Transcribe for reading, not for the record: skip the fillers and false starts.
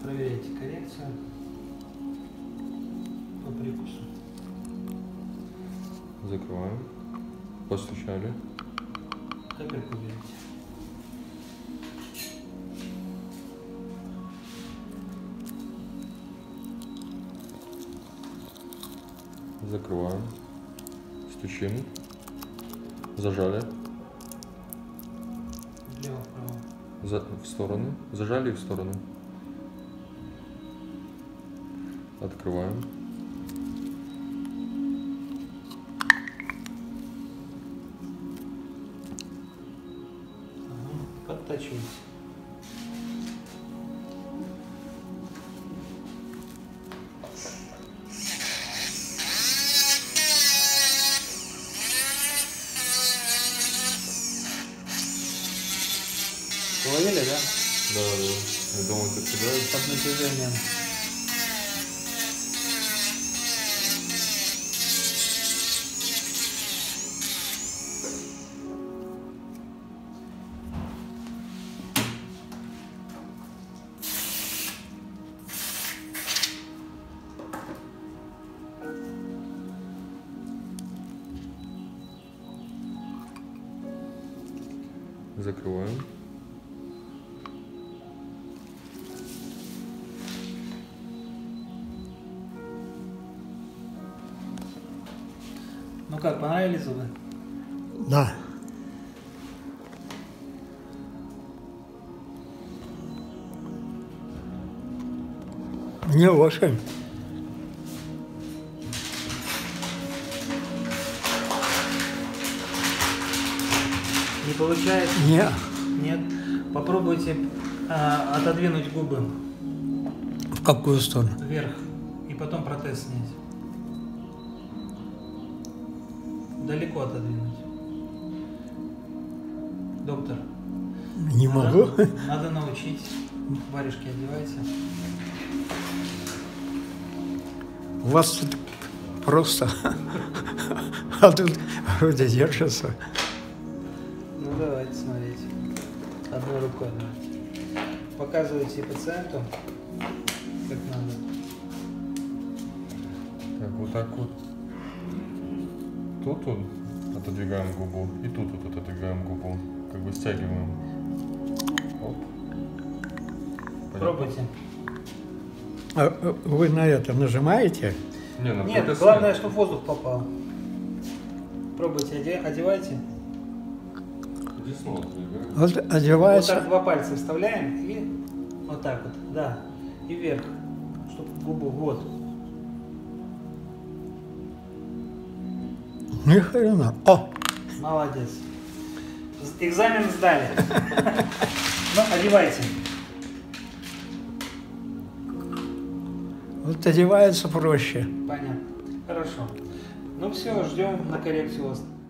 Проверяйте коррекцию по прикусу. Закрываем. Постучали. Капельку берите. Закрываем. Стучим. Зажали. Влево-вправо. В сторону. Зажали и в сторону. Открываем. Подтачивайте. Уловили, да? Да. Я думаю, это всегда. Под натяжением. Закрываем. Ну как, понравились зубы? Да. Не очень. Не получается? Нет. Нет. Попробуйте отодвинуть губы В какую сторону? вверх и потом протез снять. далеко отодвинуть. Доктор. Не могу. Надо научить. Варежки одевайте. У вас тут просто, а тут вроде держится. Ну давайте смотрите. Одной рукой давайте. Показывайте пациенту, как надо. Так, вот так вот. Тут вот отодвигаем губу, и тут вот отодвигаем губу. Как бы стягиваем. Оп. Понятно? Пробуйте. А вы на это нажимаете? Не, ну Нет, главное, чтобы воздух попал. Пробуйте, одевайте. Иди снова отодвигаем. Вот Вот одевается. так 2 пальца вставляем и вот так вот, да. И вверх, чтобы губу, вот. Ни хрена. О! Молодец. Экзамен сдали. Ну, одевайте. Вот одевается проще. Понятно. Хорошо. Ну все, ждем на коррекцию вас.